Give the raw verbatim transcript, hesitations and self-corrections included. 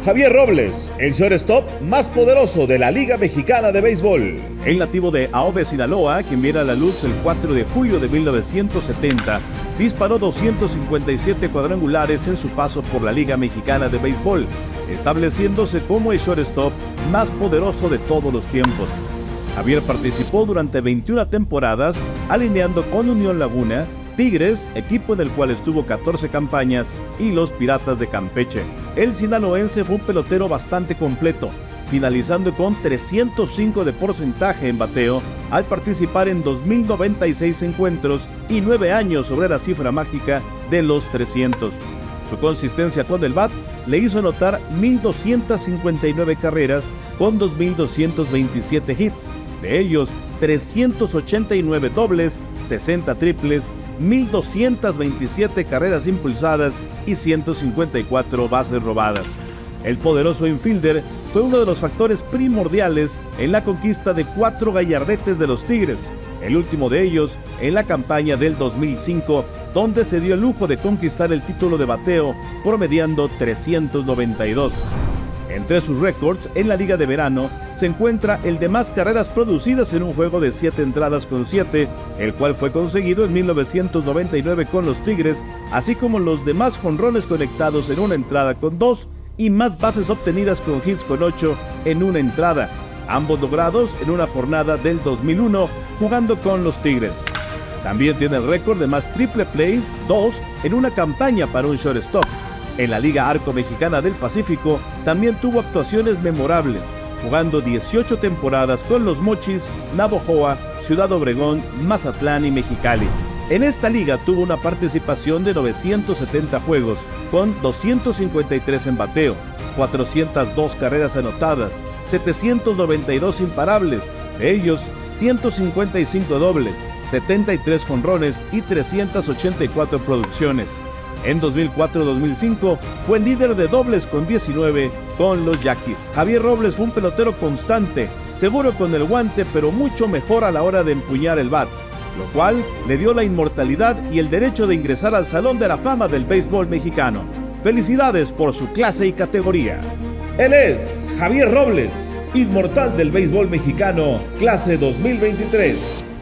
Javier Robles, el shortstop más poderoso de la Liga Mexicana de Béisbol. El nativo de Aobe, Sinaloa, quien viera la luz el cuatro de julio de mil novecientos setenta, disparó doscientos cincuenta y siete cuadrangulares en su paso por la Liga Mexicana de Béisbol, estableciéndose como el shortstop más poderoso de todos los tiempos. Javier participó durante veintiuna temporadas, alineando con Unión Laguna, Tigres, equipo en el cual estuvo catorce campañas, y los Piratas de Campeche. El sinaloense fue un pelotero bastante completo, finalizando con trescientos cinco de porcentaje en bateo al participar en dos mil noventa y seis encuentros y nueve años sobre la cifra mágica de los trescientos. Su consistencia con el bat le hizo anotar mil doscientas cincuenta y nueve carreras con dos mil doscientos veintisiete hits, de ellos trescientos ochenta y nueve dobles, sesenta triples, mil doscientas veintisiete carreras impulsadas y ciento cincuenta y cuatro bases robadas. El poderoso infielder fue uno de los factores primordiales en la conquista de cuatro gallardetes de los Tigres, el último de ellos en la campaña del dos mil cinco, donde se dio el lujo de conquistar el título de bateo promediando trescientos noventa y dos. Entre sus récords en la Liga de Verano se encuentra el de más carreras producidas en un juego de siete entradas con siete, el cual fue conseguido en mil novecientos noventa y nueve con los Tigres, así como los demás jonrones conectados en una entrada con dos y más bases obtenidas con hits con ocho en una entrada, ambos logrados en una jornada del dos mil uno jugando con los Tigres. También tiene el récord de más triple plays, dos en una campaña para un shortstop. En la Liga Arco Mexicana del Pacífico también tuvo actuaciones memorables, jugando dieciocho temporadas con los Mochis, Navojoa, Ciudad Obregón, Mazatlán y Mexicali. En esta liga tuvo una participación de novecientos setenta juegos, con doscientos cincuenta y tres en bateo, cuatrocientas dos carreras anotadas, setecientos noventa y dos imparables, de ellos ciento cincuenta y cinco dobles, setenta y tres jonrones y trescientas ochenta y cuatro producciones. En dos mil cuatro dos mil cinco fue líder de dobles con diecinueve con los Yaquis. Javier Robles fue un pelotero constante, seguro con el guante, pero mucho mejor a la hora de empuñar el bat, lo cual le dio la inmortalidad y el derecho de ingresar al Salón de la Fama del béisbol mexicano. Felicidades por su clase y categoría. Él es Javier Robles, inmortal del béisbol mexicano, clase dos mil veintitrés.